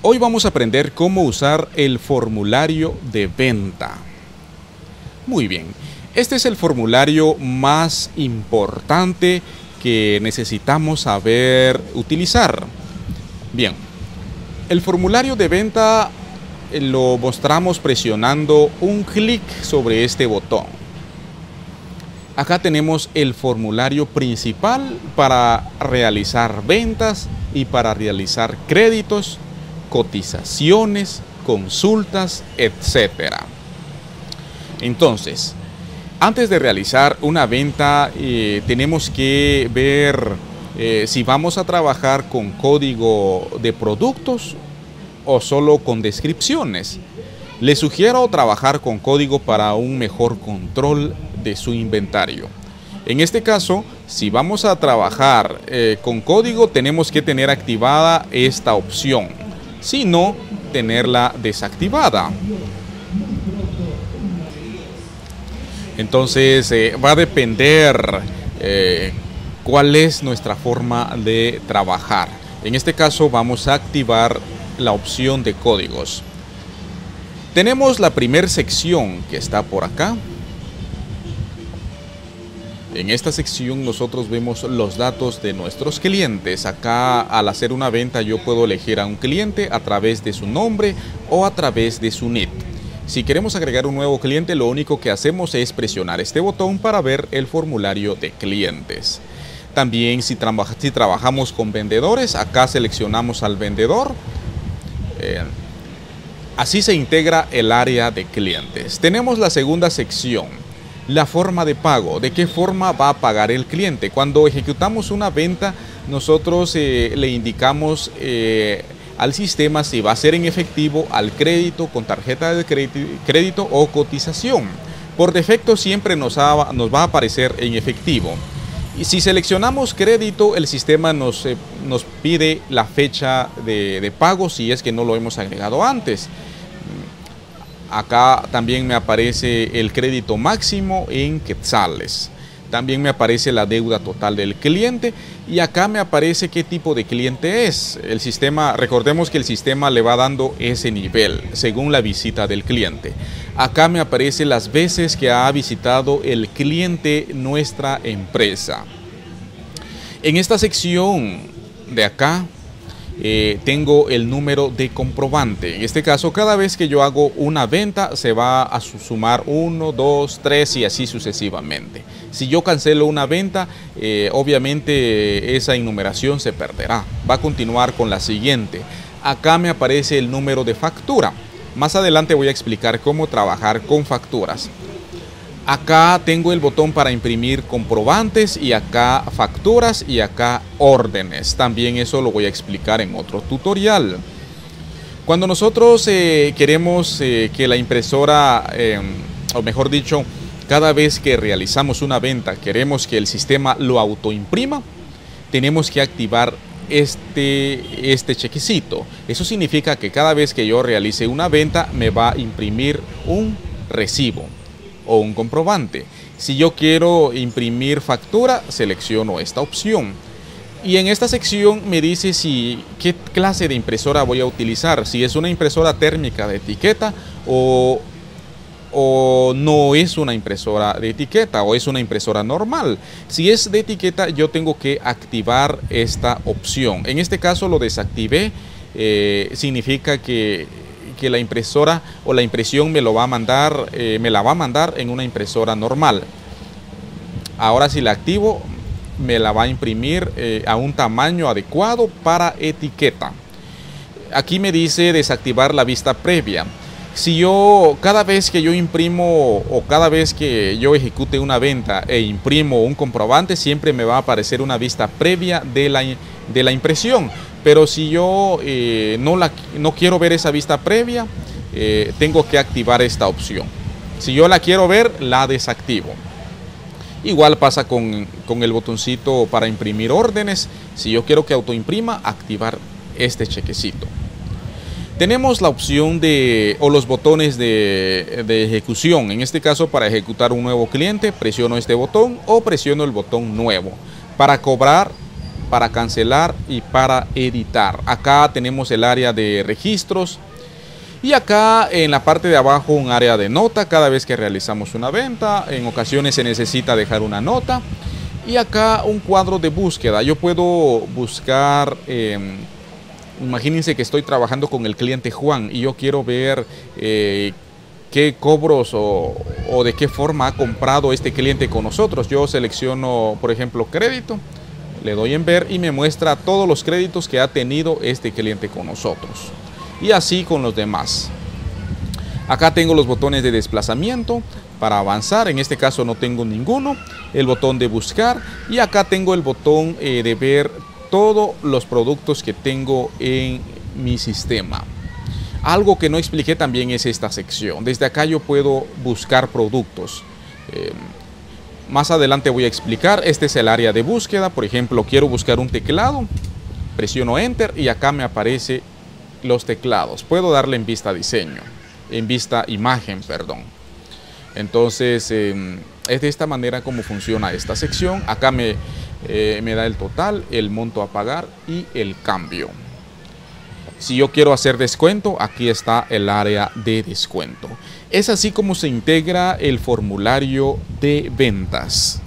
Hoy vamos a aprender cómo usar el formulario de venta. Muy bien, este es el formulario más importante que necesitamos saber utilizar. Bien, el formulario de venta lo mostramos presionando un clic sobre este botón. Acá tenemos el formulario principal para realizar ventas y para realizar créditos, cotizaciones, consultas, etc. Entonces, antes de realizar una venta, tenemos que ver si vamos a trabajar con código de productos o solo con descripciones. Les sugiero trabajar con código para un mejor control de su inventario. En este caso, si vamos a trabajar con código, tenemos que tener activada esta opción. Si no, tenerla desactivada. Entonces, va a depender cuál es nuestra forma de trabajar. En este caso, vamos a activar la opción de códigos. Tenemos la primera sección que está por acá. En esta sección nosotros vemos los datos de nuestros clientes. Acá, al hacer una venta, yo puedo elegir a un cliente a través de su nombre o a través de su NIT. Si queremos agregar un nuevo cliente, lo único que hacemos es presionar este botón para ver el formulario de clientes. También si trabajamos con vendedores, acá seleccionamos al vendedor. Así se integra el área de clientes. Tenemos la segunda sección, la forma de pago. ¿De qué forma va a pagar el cliente? Cuando ejecutamos una venta, nosotros le indicamos al sistema si va a ser en efectivo, al crédito, con tarjeta de crédito o cotización. Por defecto siempre nos va a aparecer en efectivo. Y si seleccionamos crédito, el sistema nos pide la fecha de pago si es que no lo hemos agregado antes. Acá también me aparece el crédito máximo en quetzales. También me aparece la deuda total del cliente y acá me aparece qué tipo de cliente es. El sistema, recordemos que el sistema le va dando ese nivel según la visita del cliente. Acá me aparece las veces que ha visitado el cliente nuestra empresa. En esta sección de acá tengo el número de comprobante. En este caso, cada vez que yo hago una venta, se va a sumar 1, 2, 3 y así sucesivamente. Si yo cancelo una venta, obviamente esa enumeración se perderá. Va a continuar con la siguiente. Acá me aparece el número de factura. Más adelante voy a explicar cómo trabajar con facturas. Acá tengo el botón para imprimir comprobantes y acá facturas y acá órdenes. También eso lo voy a explicar en otro tutorial. Cuando nosotros queremos que la impresora, o mejor dicho, cada vez que realizamos una venta, queremos que el sistema lo autoimprima, tenemos que activar este chequecito. Eso significa que cada vez que yo realice una venta, me va a imprimir un recibo o un comprobante. Si yo quiero imprimir factura, selecciono esta opción. Y en esta sección me dice qué clase de impresora voy a utilizar, si es una impresora térmica de etiqueta o no es una impresora de etiqueta o es una impresora normal. Si es de etiqueta, yo tengo que activar esta opción. En este caso lo desactivé, significa que la impresora o la impresión me la va a mandar en una impresora normal. Ahora si la activo, me la va a imprimir a un tamaño adecuado para etiqueta. Aquí me dice desactivar la vista previa. Si yo, cada vez que yo imprimo o cada vez que yo ejecute una venta e imprimo un comprobante, siempre me va a aparecer una vista previa de la impresión. Pero si yo no quiero ver esa vista previa, tengo que activar esta opción. Si yo la quiero ver, la desactivo. Igual pasa con el botoncito para imprimir órdenes. Si yo quiero que autoimprima, activar este chequecito. Tenemos la opción o los botones de ejecución. En este caso, para ejecutar un nuevo cliente, presiono este botón o presiono el botón nuevo. Para cobrar, para cancelar y para editar. Acá tenemos el área de registros y acá en la parte de abajo un área de nota cada vez que realizamos una venta. En ocasiones se necesita dejar una nota. Y acá un cuadro de búsqueda. Yo puedo buscar, imagínense que estoy trabajando con el cliente Juan y yo quiero ver qué cobros o de qué forma ha comprado este cliente con nosotros. Yo selecciono, por ejemplo, crédito, le doy en ver y me muestra todos los créditos que ha tenido este cliente con nosotros. Y así con los demás. Acá tengo los botones de desplazamiento para avanzar, en este caso no tengo ninguno, el botón de buscar y acá tengo el botón de ver todos los productos que tengo en mi sistema. Algo que no expliqué también es esta sección. Desde acá yo puedo buscar productos. Más adelante voy a explicar. Este es el área de búsqueda. Por ejemplo, quiero buscar un teclado. Presiono Enter y acá me aparecen los teclados. Puedo darle en vista diseño. En vista imagen, perdón. Entonces, es de esta manera como funciona esta sección. Acá me da el total, el monto a pagar y el cambio. Si yo quiero hacer descuento, aquí está el área de descuento. Es así como se integra el formulario de ventas.